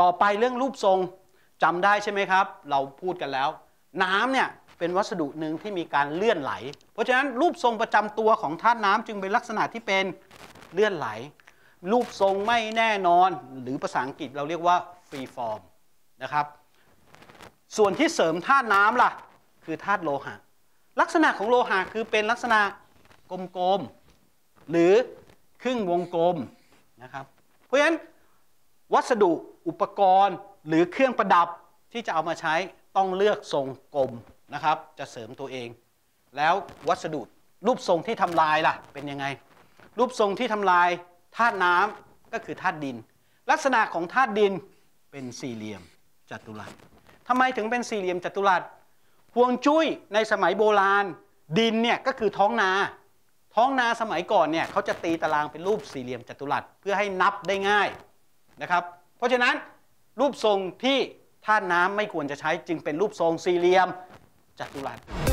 ต่อไปเรื่องรูปทรงจำได้ใช่ไหมครับเราพูดกันแล้วน้ำเนี่ยเป็นวัสดุหนึ่งที่มีการเลื่อนไหลเพราะฉะนั้นรูปทรงประจำตัวของธาตุน้ำจึงเป็นลักษณะที่เป็นเลื่อนไหลรูปทรงไม่แน่นอนหรือภาษาอังกฤษเราเรียกว่า free form นะครับส่วนที่เสริมธาตุน้ำล่ะคือธาตุโลหะลักษณะของโลหะคือเป็นลักษณะกลมๆหรือครึ่งวงกลมนะครับเพราะฉะนั้นวัสดุอุปกรณ์หรือเครื่องประดับที่จะเอามาใช้ต้องเลือกทรงกลมนะครับจะเสริมตัวเองแล้ววัสดุรูปทรงที่ทำลายล่ะเป็นยังไงรูปทรงที่ทำลายธาตุน้ำก็คือธาตุดินลักษณะของธาตุดินเป็นสี่เหลี่ยมจัตุรัสทำไมถึงเป็นสี่เหลี่ยมจัตุรัสฮวงจุ้ยในสมัยโบราณดินเนี่ยก็คือท้องนาสมัยก่อนเนี่ยเขาจะตีตารางเป็นรูปสี่เหลี่ยมจัตุรัสเพื่อให้นับได้ง่ายนะครับเพราะฉะนั้นรูปทรงที่ธาตุน้ำไม่ควรจะใช้จึงเป็นรูปทรงสี่เหลี่ยมจัตุรัส